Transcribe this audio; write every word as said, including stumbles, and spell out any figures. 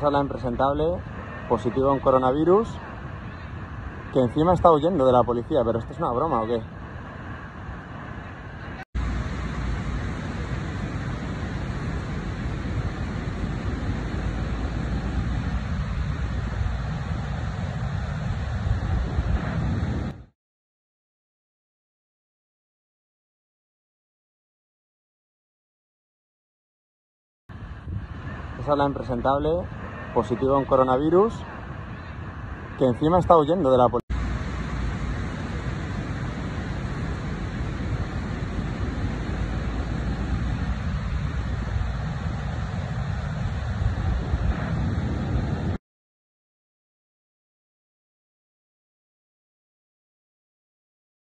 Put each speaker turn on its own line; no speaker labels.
Esa es la impresentable, positiva en coronavirus, que encima está huyendo de la policía. ¿Pero esto es una broma o qué? Esa es la impresentable, positiva en coronavirus, que encima está huyendo de la policía.